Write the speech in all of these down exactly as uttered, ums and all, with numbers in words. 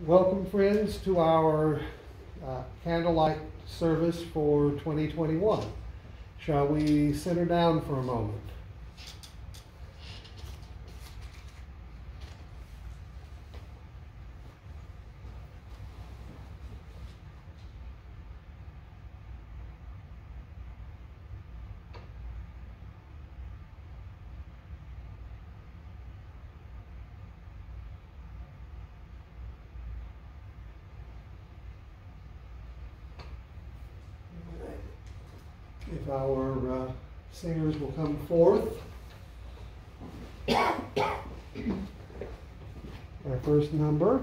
Welcome, friends, to our uh, candlelight service for twenty twenty-one. Shall we center down for a moment? If our uh, singers will come forth. Our first number.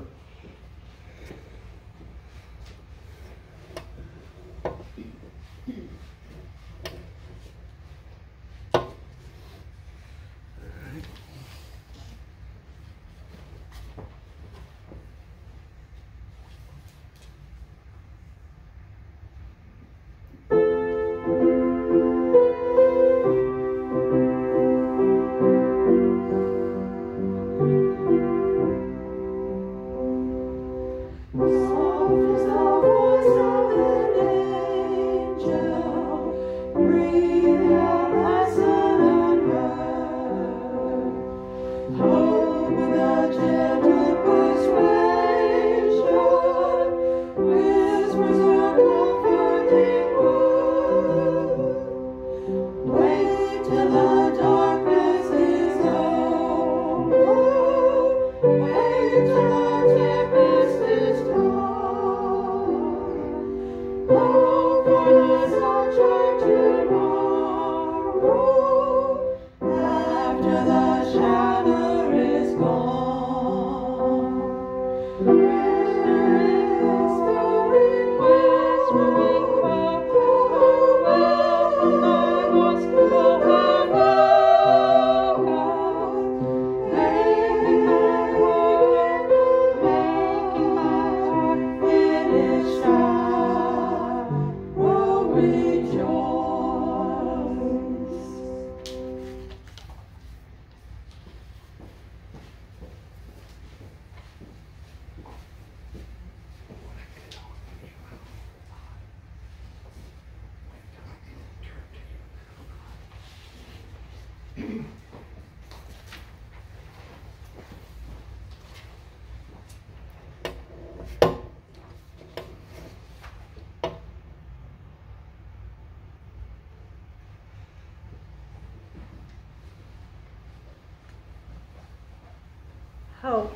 Hope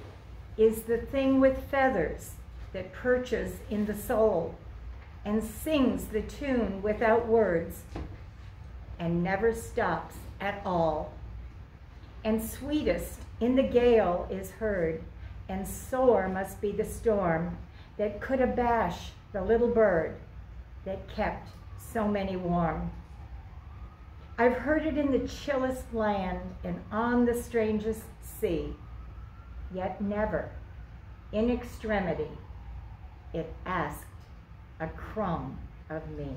is the thing with feathers that perches in the soul and sings the tune without words and never stops at all. And sweetest in the gale is heard, and sore must be the storm that could abash the little bird that kept so many warm. I've heard it in the chillest land and on the strangest sea, yet never, in extremity, it asked a crumb of me.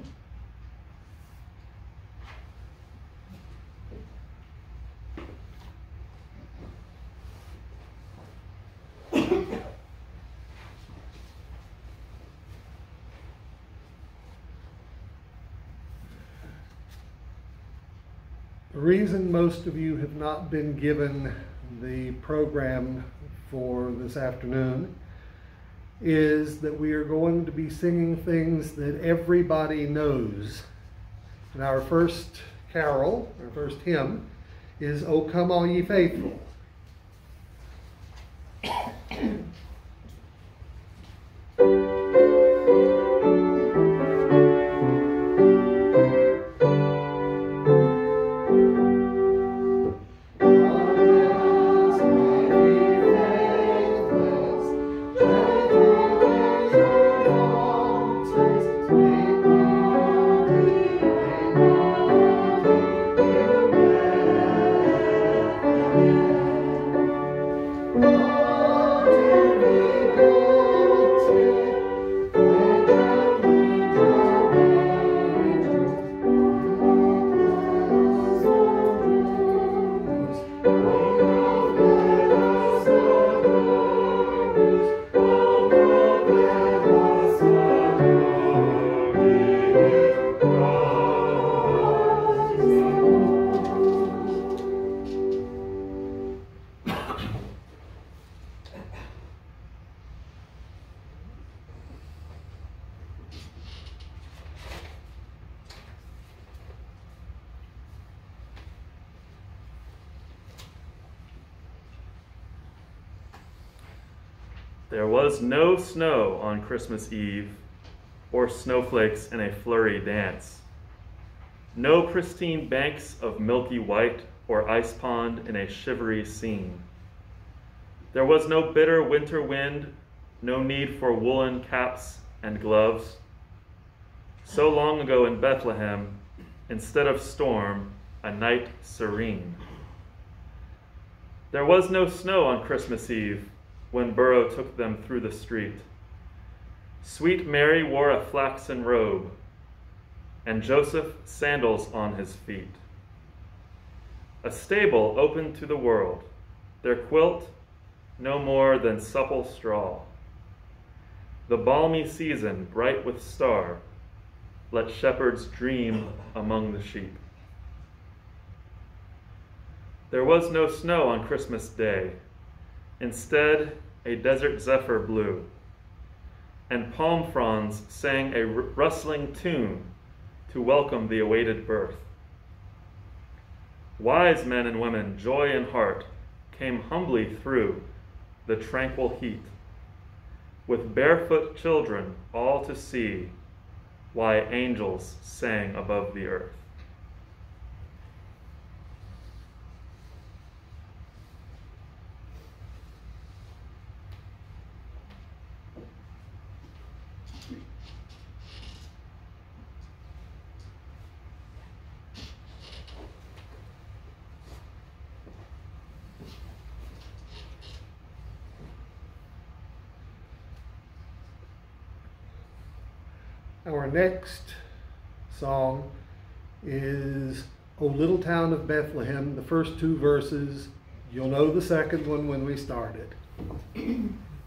The reason most of you have not been given the program for this afternoon is that we are going to be singing things that everybody knows. And our first carol, our first hymn, is "O Come All Ye Faithful." Oh, There was no snow on Christmas Eve, or snowflakes in a flurry dance. No pristine banks of milky white, or ice pond in a shivery scene. There was no bitter winter wind, no need for woolen caps and gloves. So long ago in Bethlehem, instead of storm, a night serene. There was no snow on Christmas Eve when Burrow took them through the street. Sweet Mary wore a flaxen robe, and Joseph sandals on his feet. A stable open to the world, their quilt no more than supple straw. The balmy season bright with star, let shepherds dream among the sheep. There was no snow on Christmas Day. Instead, a desert zephyr blew, and palm fronds sang a rustling tune to welcome the awaited birth. Wise men and women, joy in heart, came humbly through the tranquil heat, with barefoot children all to see why angels sang above the earth. Our next song is O Little Town of Bethlehem, the first two verses. You'll know the second one when we start it.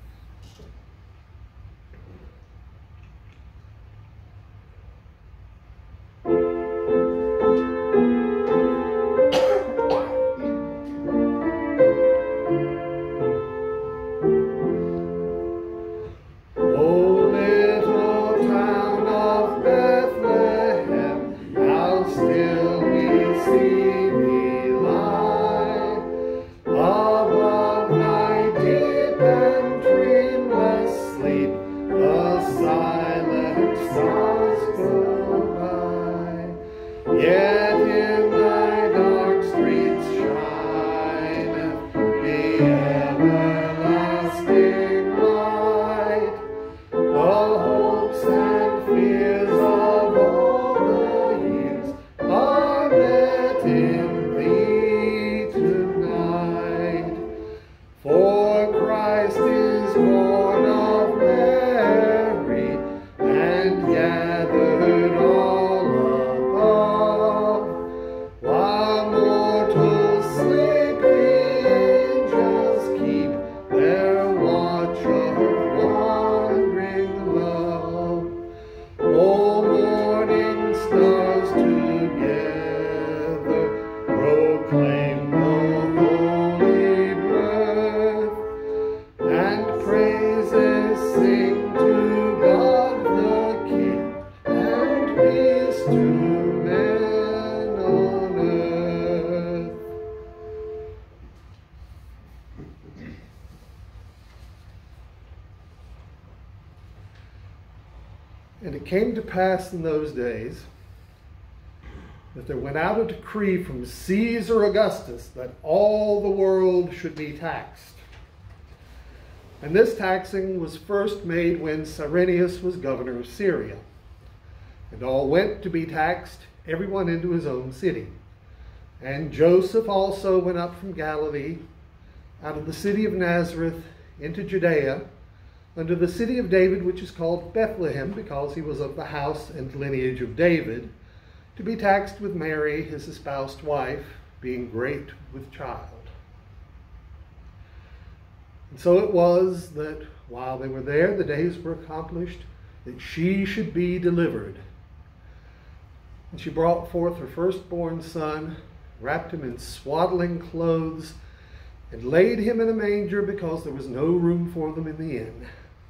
And it came to pass in those days that there went out a decree from Caesar Augustus that all the world should be taxed. And this taxing was first made when Cyrenius was governor of Syria. And all went to be taxed, everyone into his own city. And Joseph also went up from Galilee, out of the city of Nazareth, into Judea, unto the city of David, which is called Bethlehem, because he was of the house and lineage of David, to be taxed with Mary, his espoused wife, being great with child. And so it was that while they were there, the days were accomplished, that she should be delivered. And she brought forth her firstborn son, wrapped him in swaddling clothes, and laid him in a manger, because there was no room for them in the inn.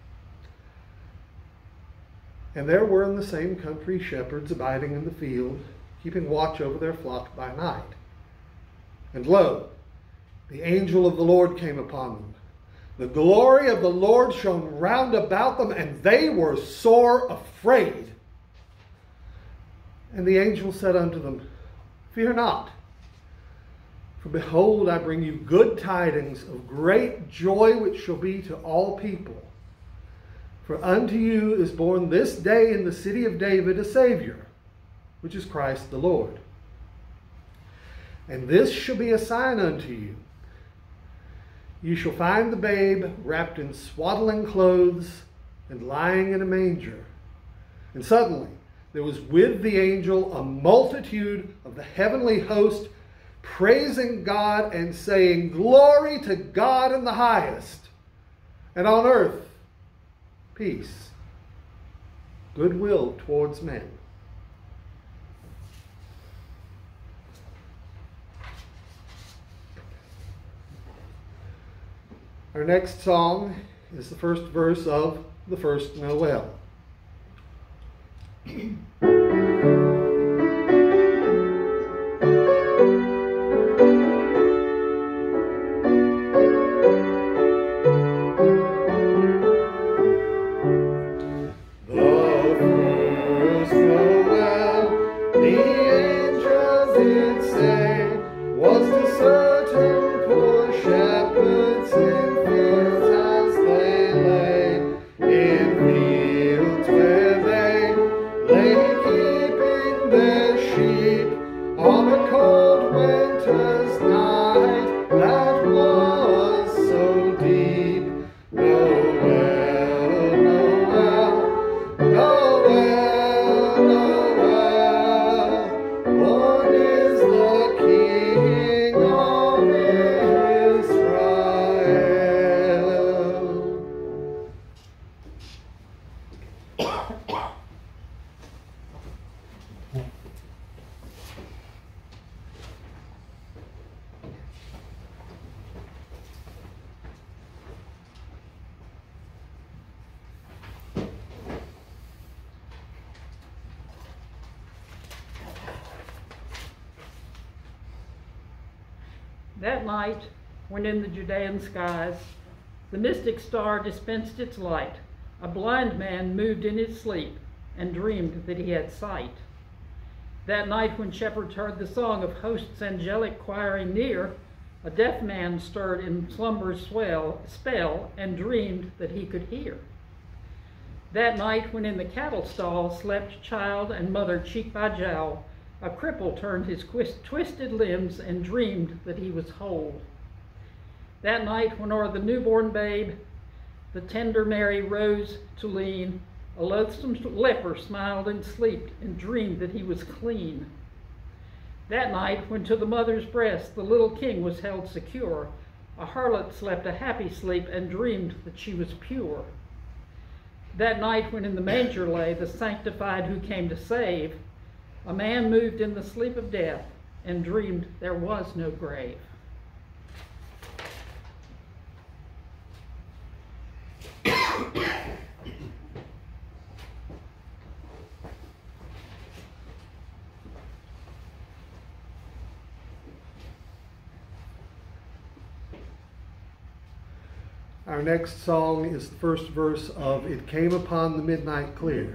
And there were in the same country shepherds abiding in the field, keeping watch over their flock by night. And lo, the angel of the Lord came upon them, The glory of the Lord shone round about them, and they were sore afraid. And the angel said unto them, Fear not, for behold, I bring you good tidings of great joy, which shall be to all people. For unto you is born this day in the city of David a Savior, which is Christ the Lord. And this shall be a sign unto you. You shall find the babe wrapped in swaddling clothes and lying in a manger. And suddenly there was with the angel a multitude of the heavenly host, praising God and saying, Glory to God in the highest, and on earth peace, goodwill towards men. Our next song is the first verse of the first Noel. That night, when in the Judean skies the mystic star dispensed its light, a blind man moved in his sleep and dreamed that he had sight. That night, when shepherds heard the song of hosts angelic choiring near, a deaf man stirred in slumber's swell, spell and dreamed that he could hear. That night, when in the cattle stall slept child and mother cheek by jowl, a cripple turned his twisted limbs and dreamed that he was whole. That night, when o'er the newborn babe the tender Mary rose to lean, a loathsome leper smiled in sleep and dreamed that he was clean. That night, when to the mother's breast the little king was held secure, a harlot slept a happy sleep and dreamed that she was pure. That night, when in the manger lay the sanctified who came to save, a man moved in the sleep of death and dreamed there was no grave. Our next song is the first verse of It Came Upon the Midnight Clear.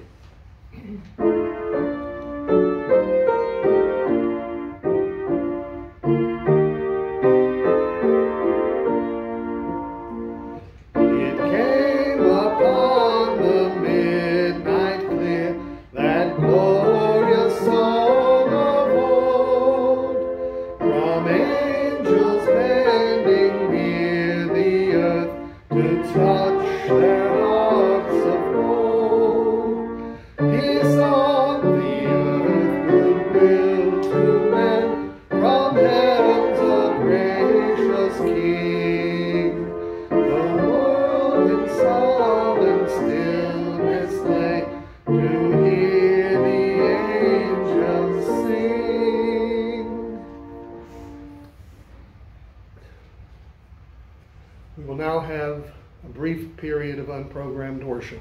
We will now have a brief period of unprogrammed worship.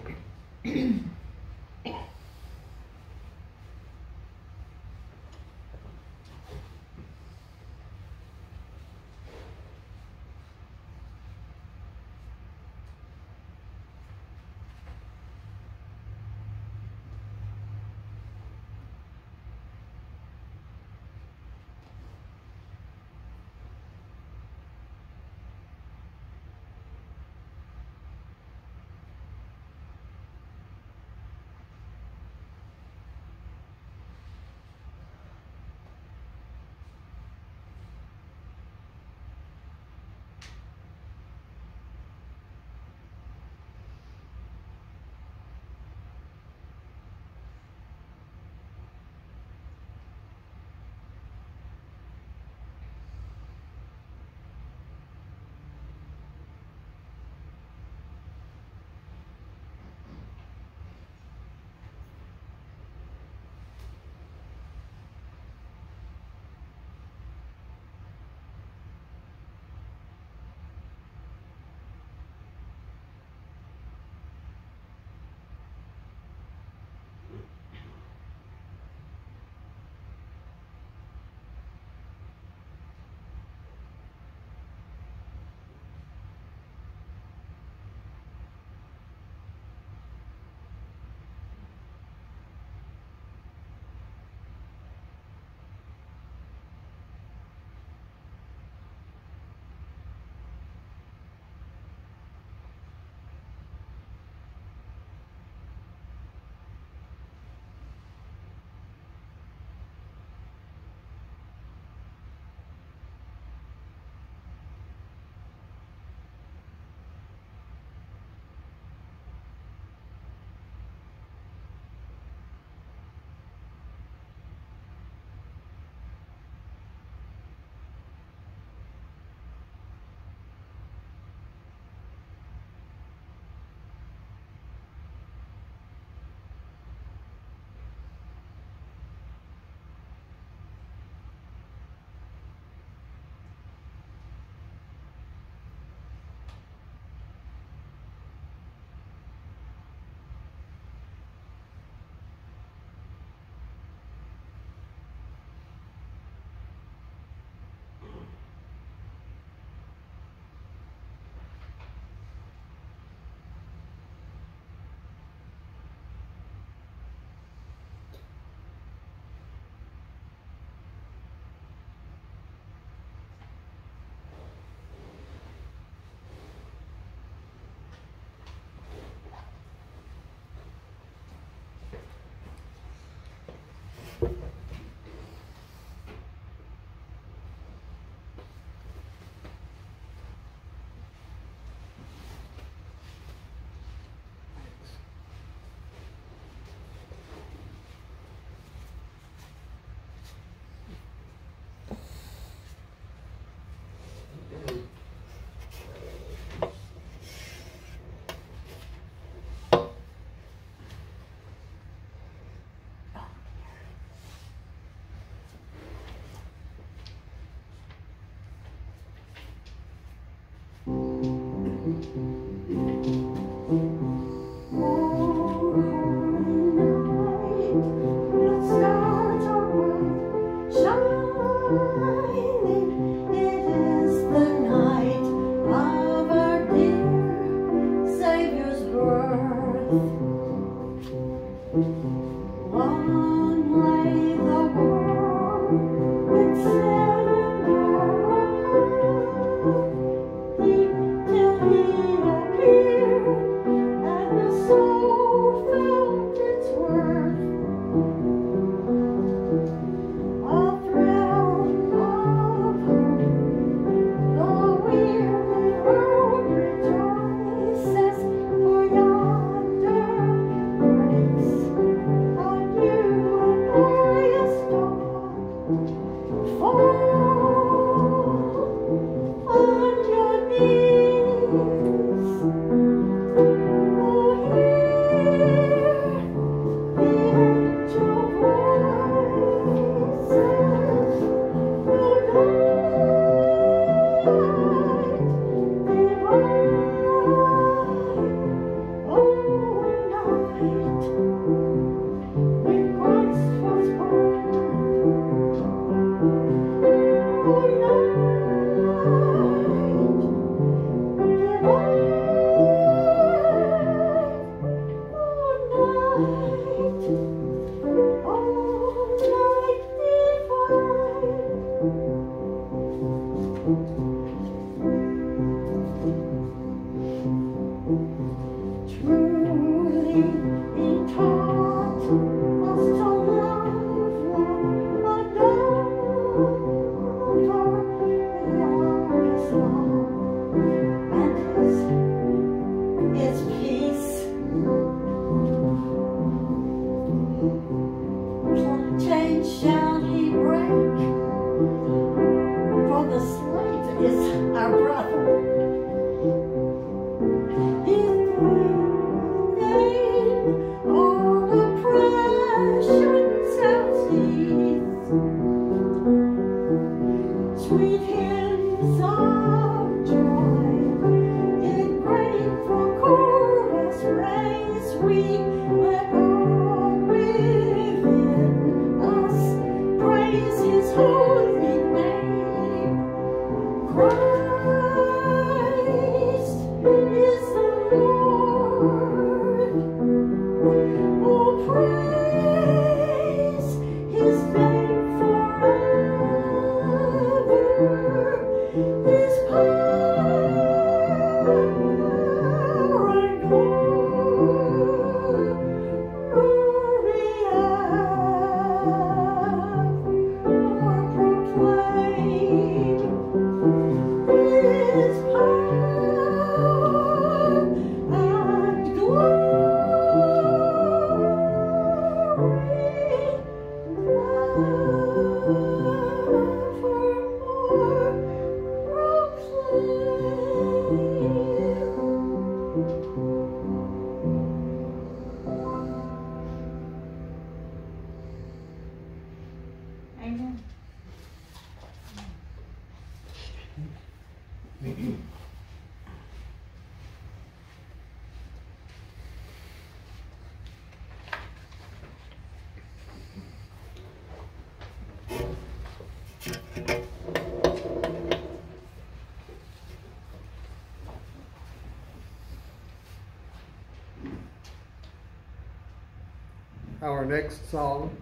Our next song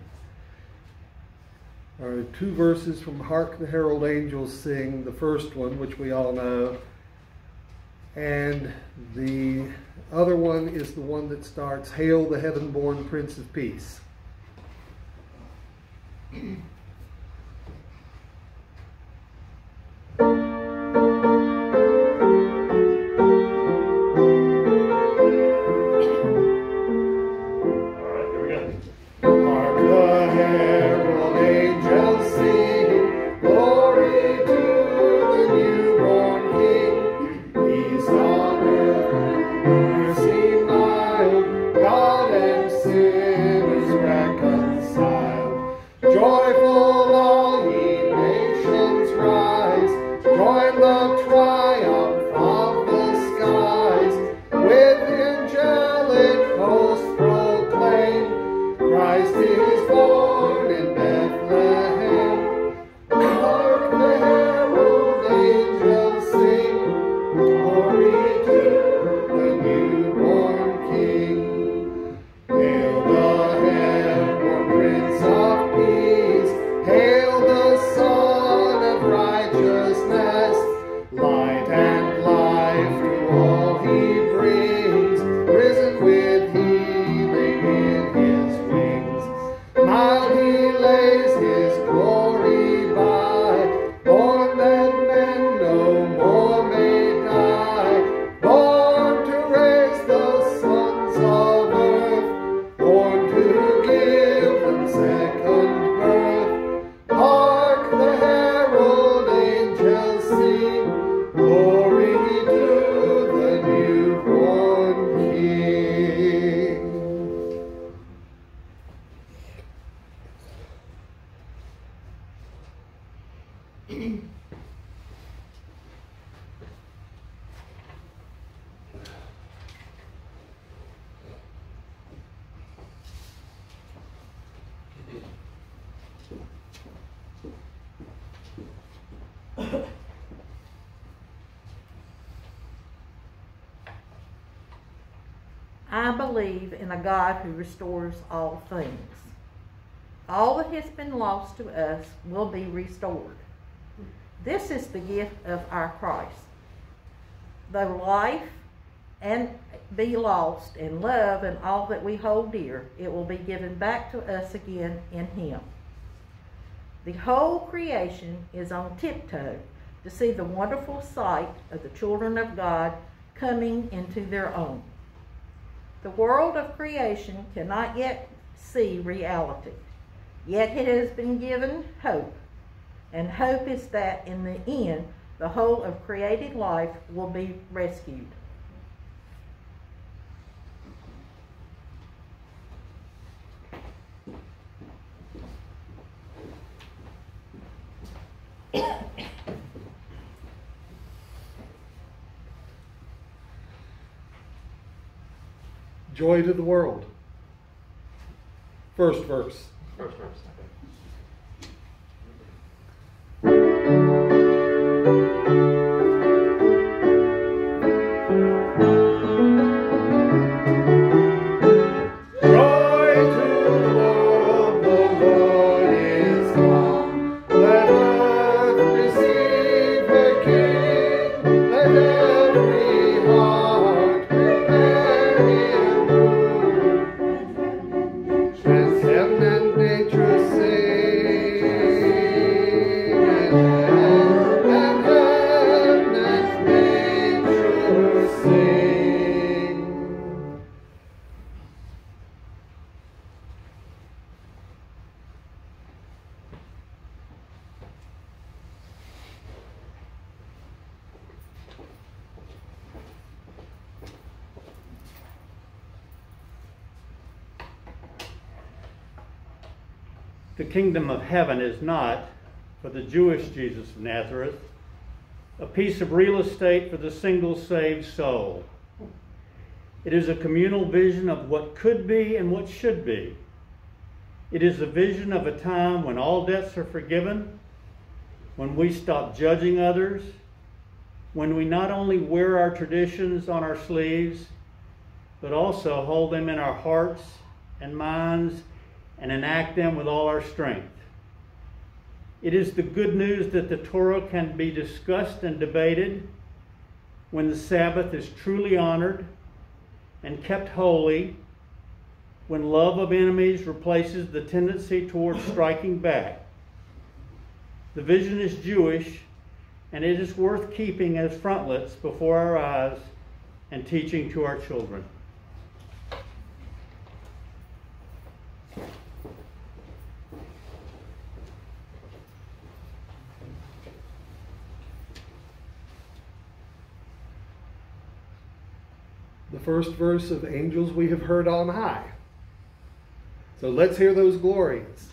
are two verses from Hark the Herald Angels Sing, the first one, which we all know, and the other one is the one that starts, Hail the Heaven-born Prince of Peace. God and sinners. I believe in a God who restores all things. All that has been lost to us will be restored. This is the gift of our Christ. Though life and be lost, and love and all that we hold dear, it will be given back to us again in Him. The whole creation is on tiptoe to see the wonderful sight of the children of God coming into their own. The world of creation cannot yet see reality, yet it has been given hope, and hope is that in the end, the whole of created life will be rescued. Joy to the world. First verse. First verse. The kingdom of heaven is not, for the Jewish Jesus of Nazareth, a piece of real estate for the single saved soul. It is a communal vision of what could be and what should be. It is a vision of a time when all debts are forgiven, when we stop judging others, when we not only wear our traditions on our sleeves, but also hold them in our hearts and minds and enact them with all our strength. It is the good news that the Torah can be discussed and debated, when the Sabbath is truly honored and kept holy, when love of enemies replaces the tendency towards striking back. The vision is Jewish, and it is worth keeping as frontlets before our eyes and teaching to our children. The first verse of Angels We Have Heard on High. So let's hear those glories.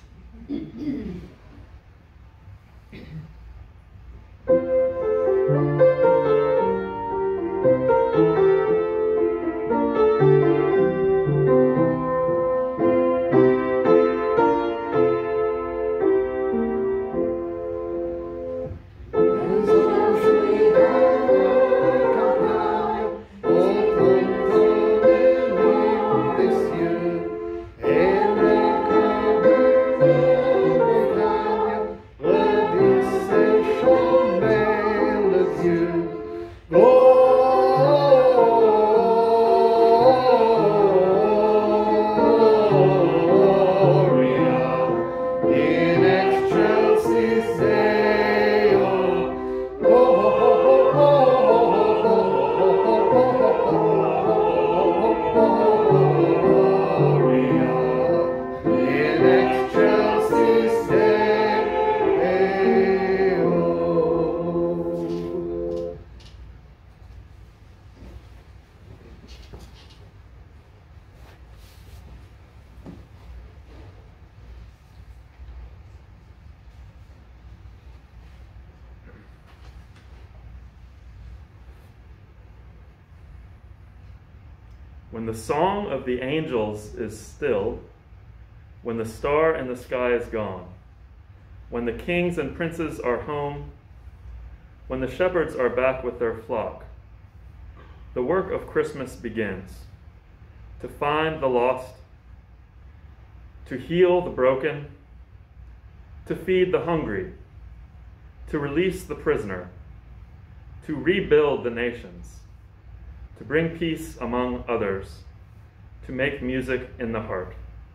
When the song of the angels is still, when the star in the sky is gone, when the kings and princes are home, when the shepherds are back with their flock, the work of Christmas begins. to find the lost, to heal the broken, to feed the hungry, to release the prisoner, to rebuild the nations, to bring peace among others, to make music in the heart.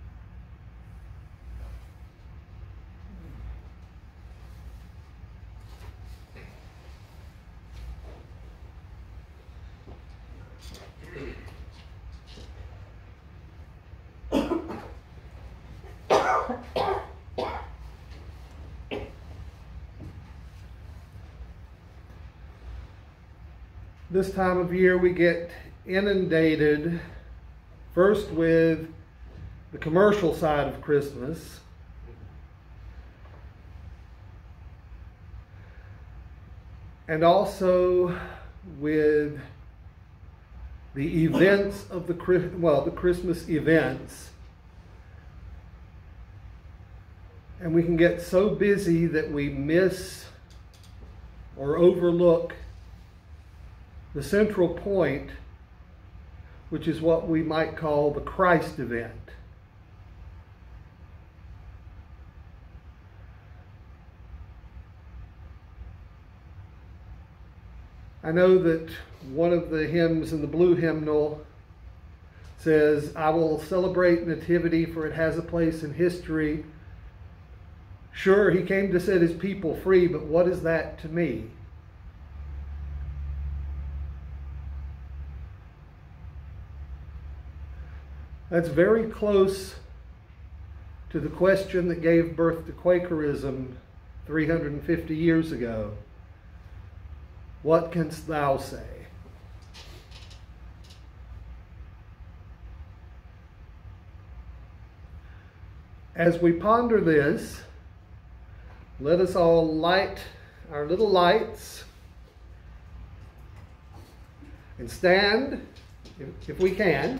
This time of year we get inundated first with the commercial side of Christmas, and also with the events of the well the Christmas events. And we can get so busy that we miss or overlook the central point, which is what we might call the Christ event. I know that one of the hymns in the blue hymnal says, "I will celebrate Nativity, for it has a place in history. Sure, he came to set his people free, but what is that to me?" That's very close to the question that gave birth to Quakerism three hundred fifty years ago. What canst thou say? As we ponder this, let us all light our little lights and stand, if, if we can,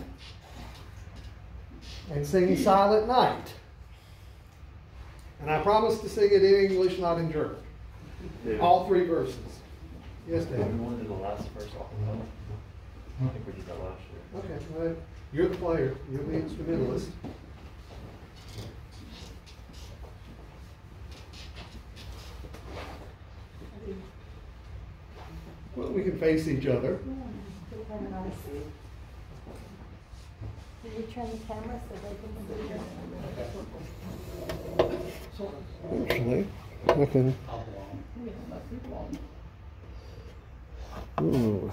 and sing Silent Night. And I promise to sing it in English, not in German. David, All three verses. Yes, we David. want to do the last verse off the top. I think we did that last year. Okay, well, you're the player. You're the instrumentalist. Well, we can face each other. Can you turn the camera so they can see you? Actually, I can. Ooh.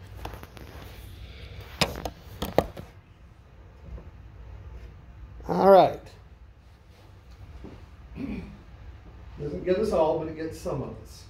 All right. Doesn't get us all, but it gets some of us.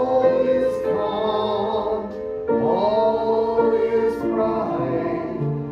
All is bright.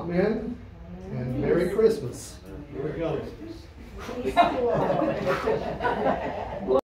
Amen. And Merry Christmas. Here we go.